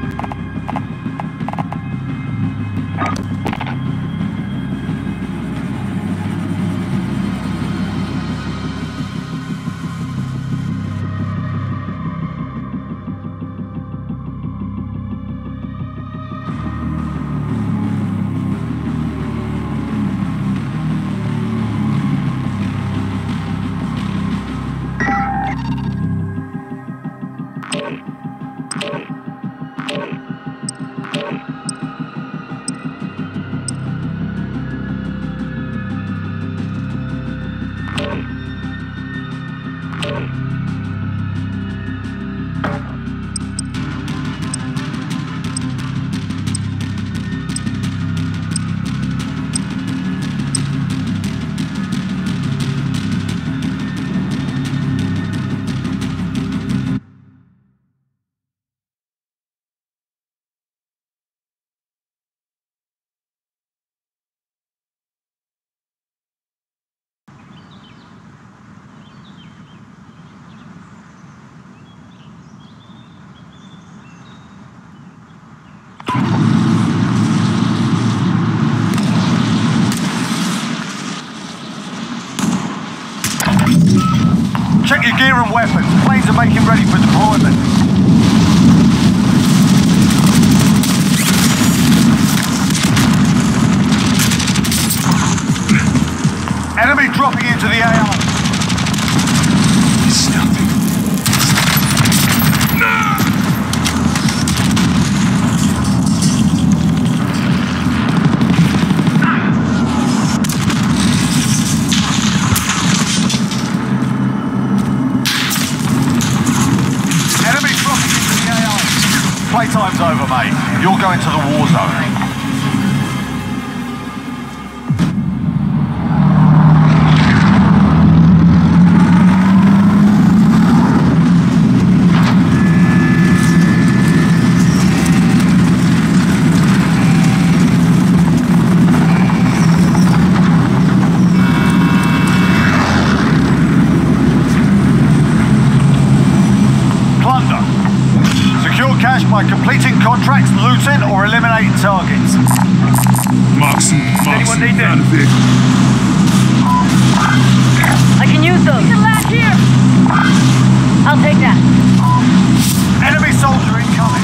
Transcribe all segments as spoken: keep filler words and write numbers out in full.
Check your gear and weapons. Planes are making ready for deployment. Enemy dropping into the A R. It's nothing. Playtime's over, mate. You're going to the war zone. By completing contracts, looting, or eliminating targets. Markson, Markson, anyone need found a this? vehicle. I can use those. You can land here. I'll take that. Enemy soldier incoming.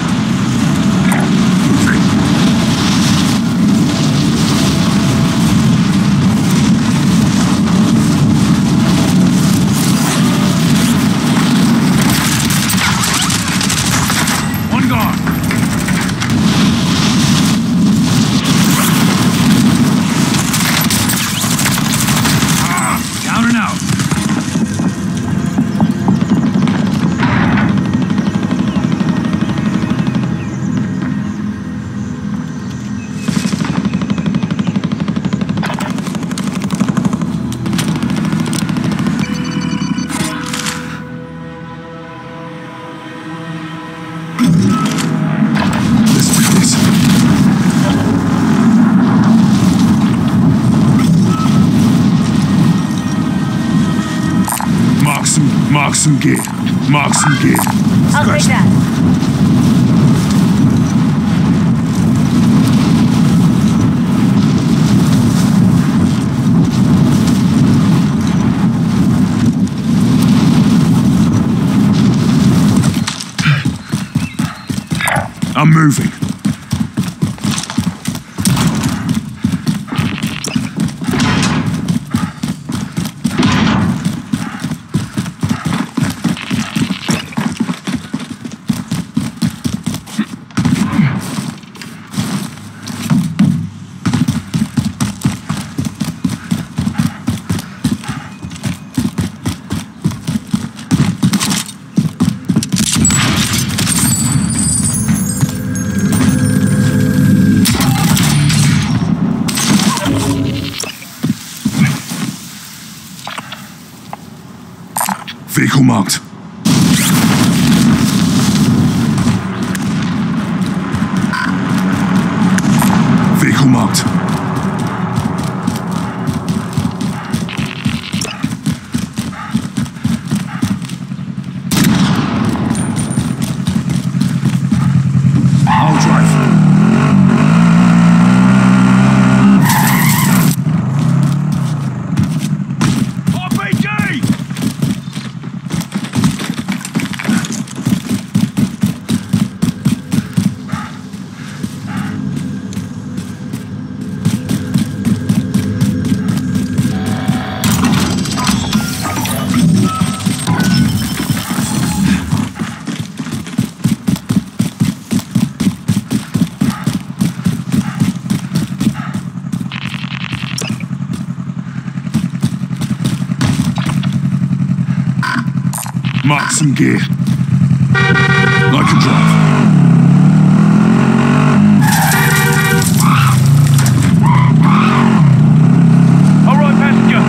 Mark some gear. Mark some gear. I'll Scratch take that. I'm moving. Vehicle marked. Vehicle marked. Mark some gear. I can drive. All right, passenger.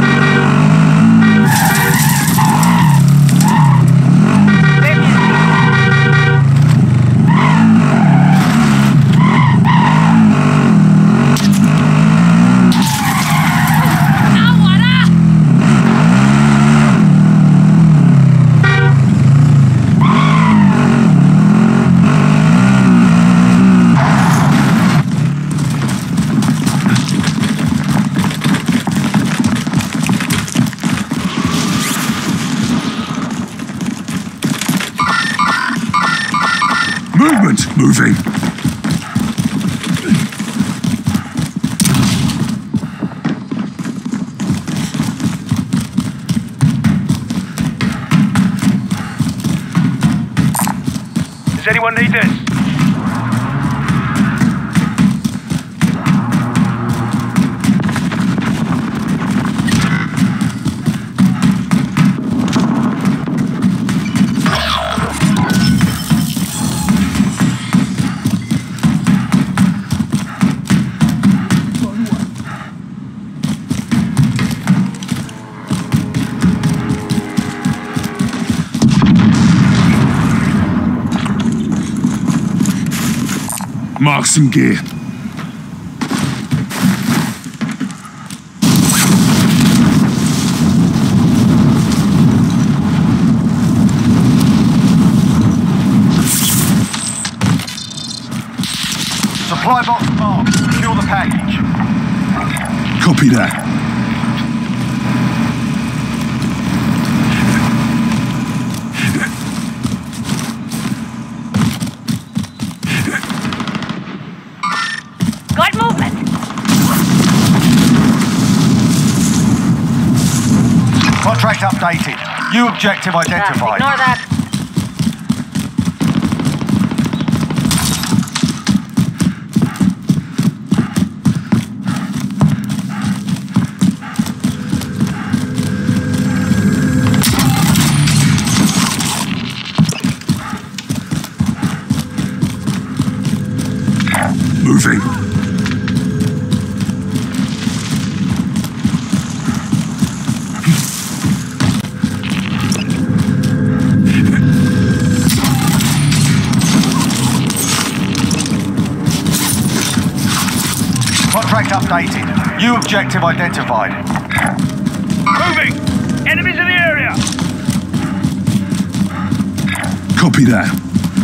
Movement! Moving! Does anyone need this? Mark some gear. Supply box marked. Secure the package. Copy that. Got movement. Contract updated. New objective Uh, identified. ignore that. Moving. Contract updated. New objective identified. Moving! Enemies in the area! Copy that.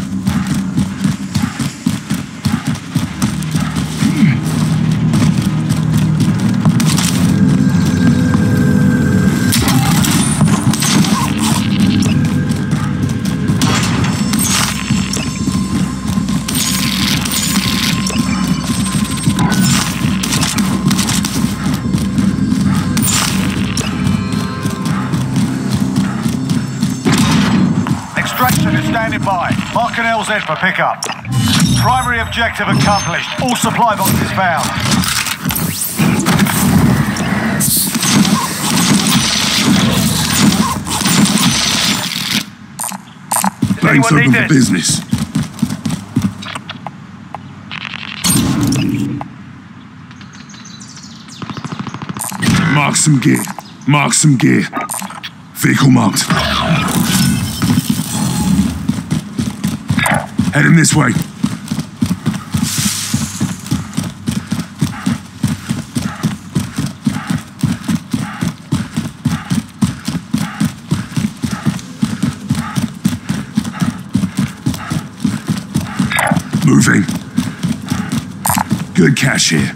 Extraction is standing by. Mark an L Z for pickup. Primary objective accomplished. All supply boxes found. Bank's anyone open need for this? business. Mark some gear. Mark some gear. Vehicle marked. Heading this way. Moving. Good cash here.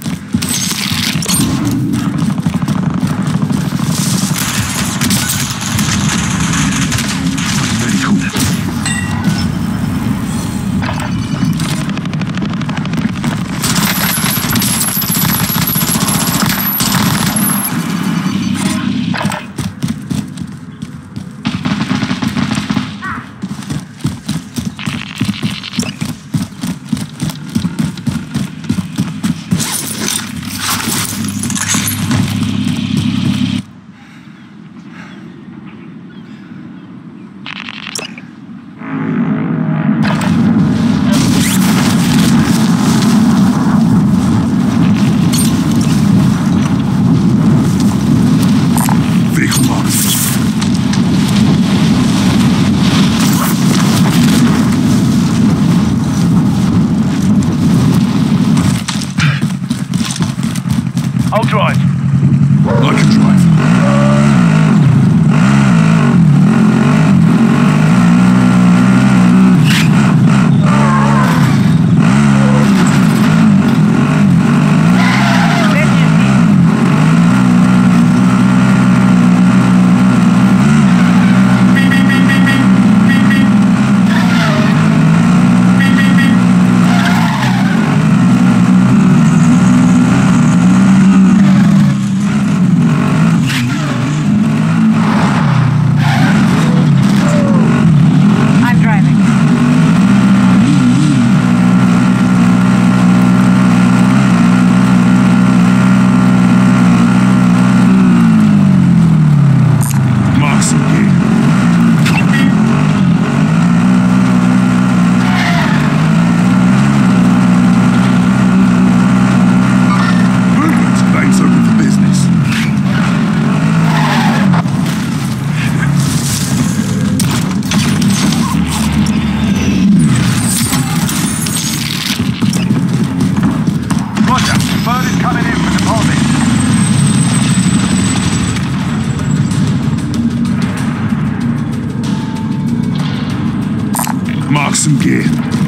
Mark some gear.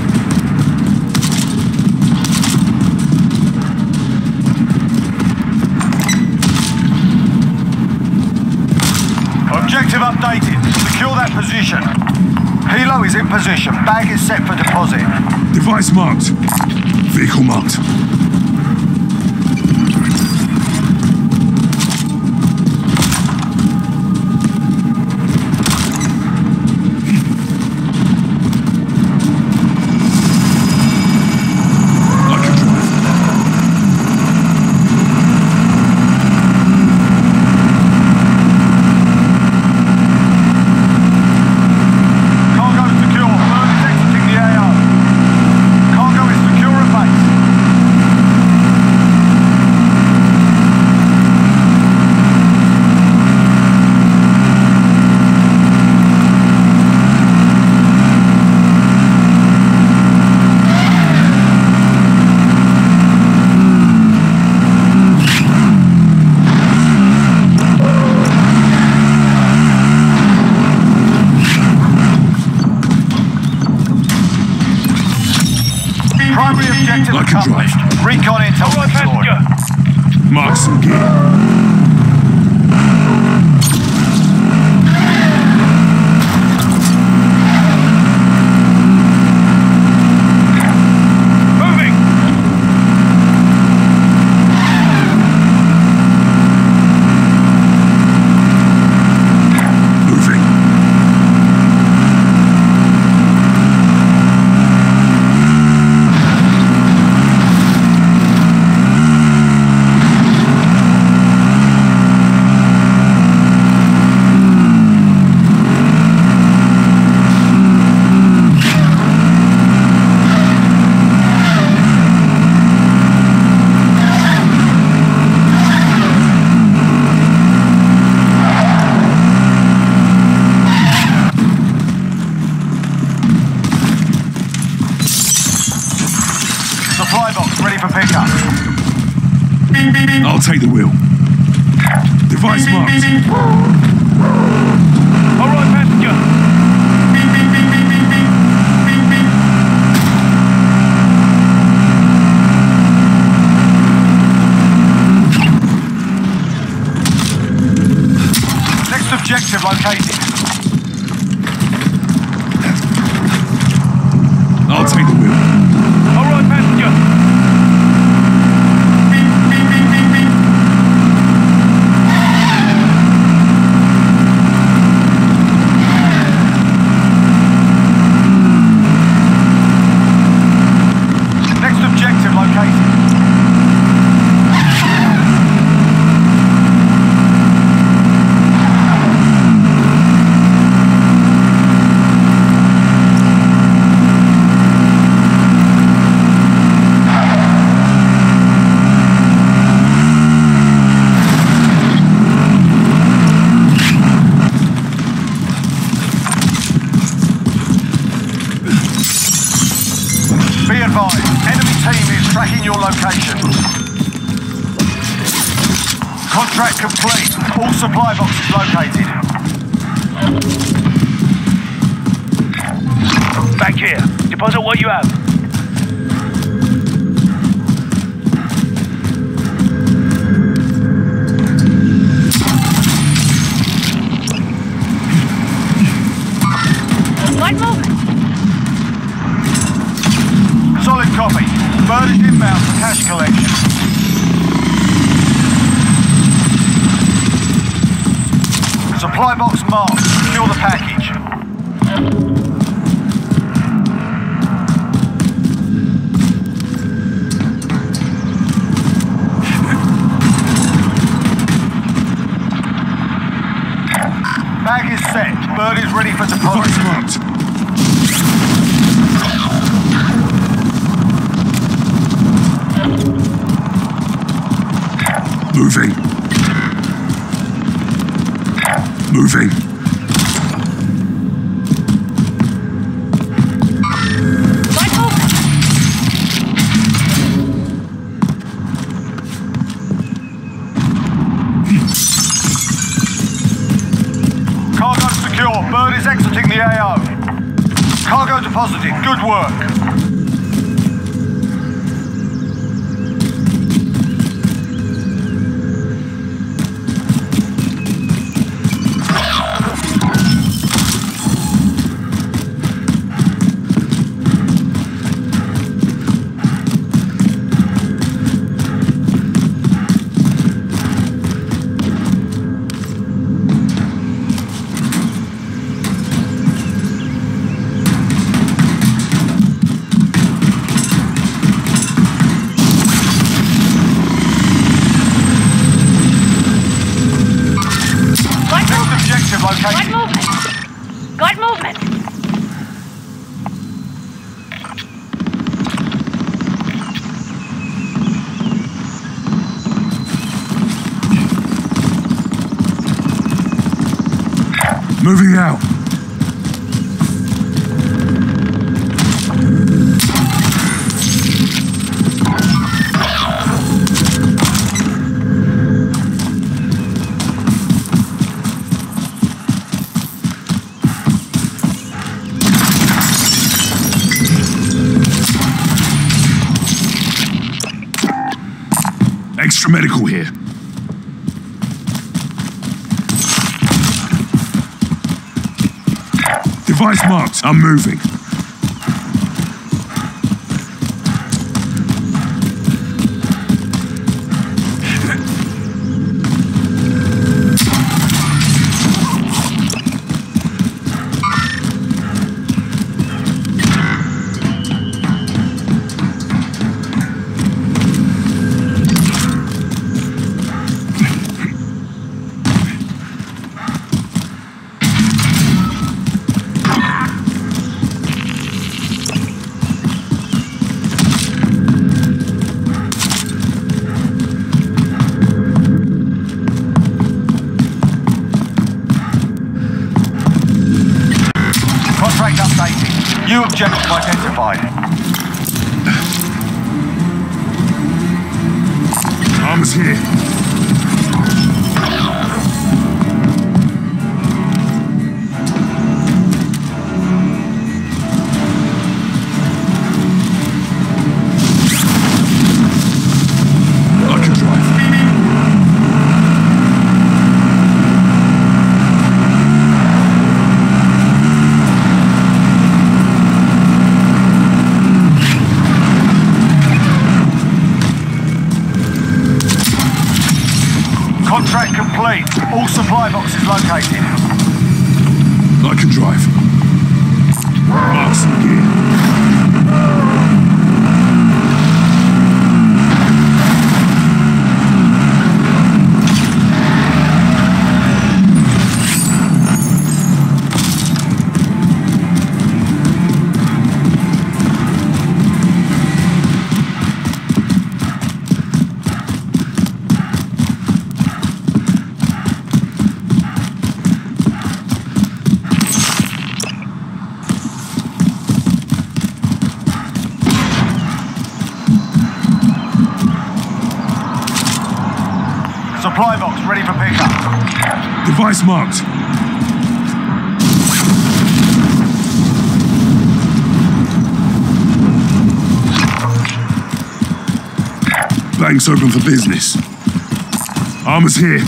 Objective updated. Secure that position. Helo is in position. Bag is set for deposit. Device marked. Vehicle marked. Primary objective I can accomplished. drive. Recon intel secured. Mark some gear. Supply box ready for pickup. I'll take the wheel. Device marked. All right, passenger. Next objective located. I'll take the wheel. All right, passenger. Next objective located. Be advised, enemy team is tracking your location. Contract complete. All supply boxes located. Back here. Deposit what you have. Light movement. Solid copy. Bird is inbound for cash collection. Supply box marked. Secure the package. Bag is set. Bird is ready for deposit. Device marked. Moving. Moving. Light movement. Cargo secure. Bird is exiting the A O. Cargo deposited. Good work. Got movement! Got movement! Moving out. Extra medical here. Device marked. I'm moving. Contract updated. New objective identified. Armor's here. I can drive. Contract complete. All supply boxes located. I can drive. Mark some gear. Supply box ready for pickup. Device marked. Bank's open for business. Armor's here.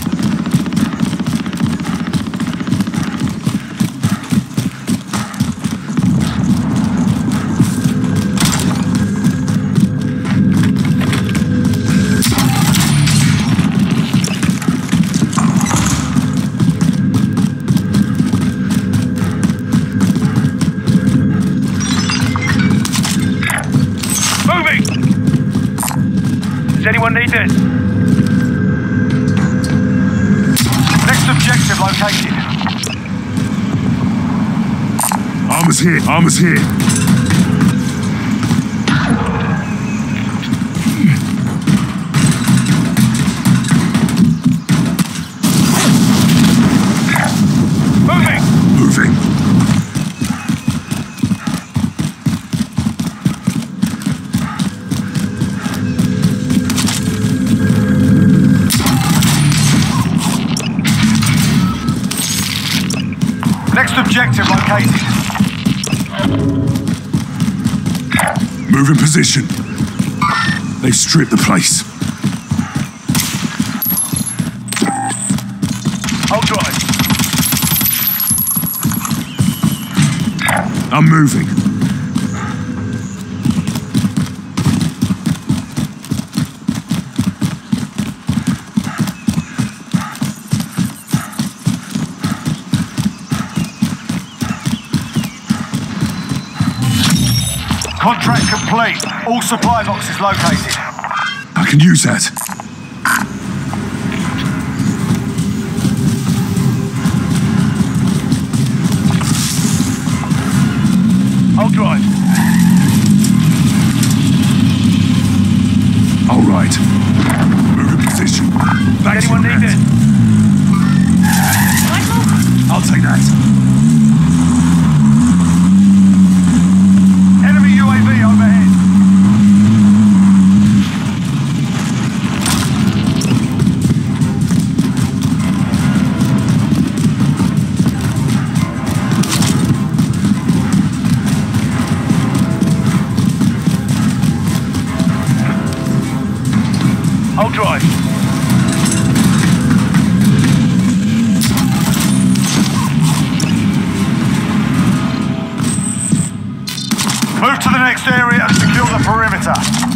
Does anyone need this? Next objective located. Armor's here. Armor's here. Moving! Moving. Next objective located. Move in position. They've stripped the place. Hold drive. I'm moving. Contract complete. All supply boxes located. I can use that. Hold drive. All right. Move in position. Back Does to anyone your need net. this? I'll take that. Enemy U A V overhead. Hold drive. Move to the next area and secure the perimeter.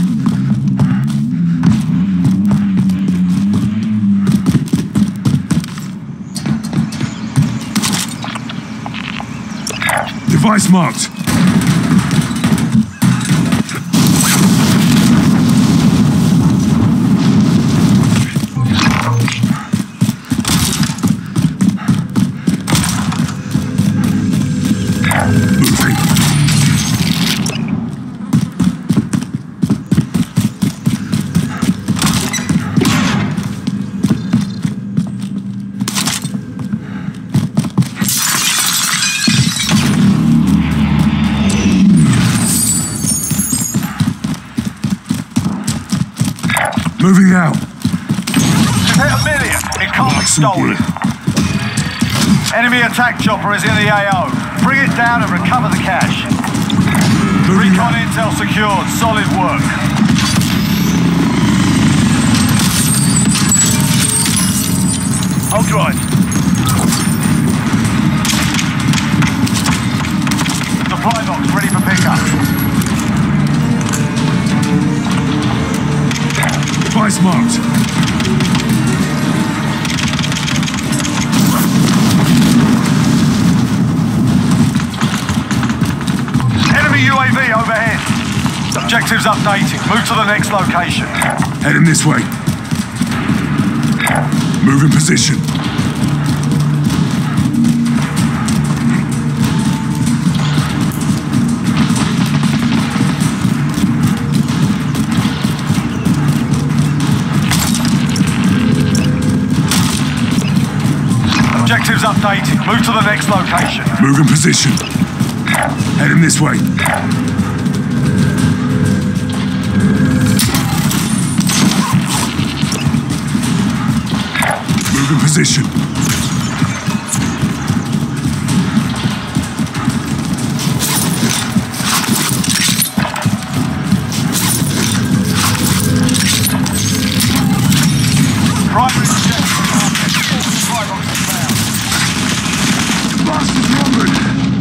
Device marked. Moving. Moving out. You've hit a million. It can't be Awesome stolen. gear. Enemy attack chopper is in the A O. Bring it down and recover the cash. Moving Recon out. intel secured. Solid work. Hold drive. Supply box ready for pickup. Device marked. Enemy U A V overhead. Objectives updated. Move to the next location. Heading this way. Move in position. Objectives updated. Move to the next location. Move in position. Heading this way. Move in position. Primary objective accomplished. All supply boxes found. Bastards wandered.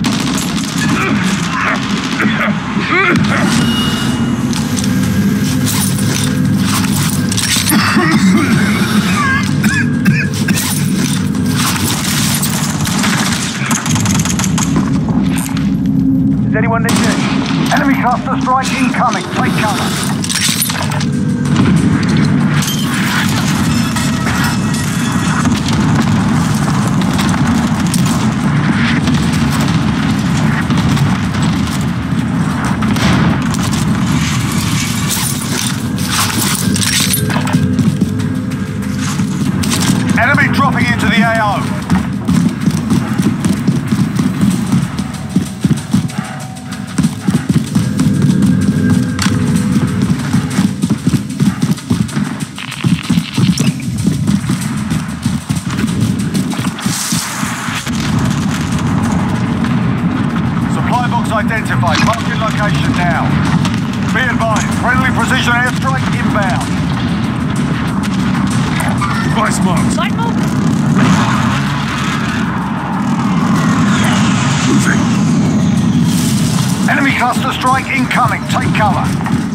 Does anyone need this? Enemy cluster strike incoming. Take cover. Enemy dropping into the A O. Supply box identified. Marking location now. Be advised, friendly precision airstrike inbound. Device marked. Light move. Moving. Enemy cluster strike incoming. Take cover.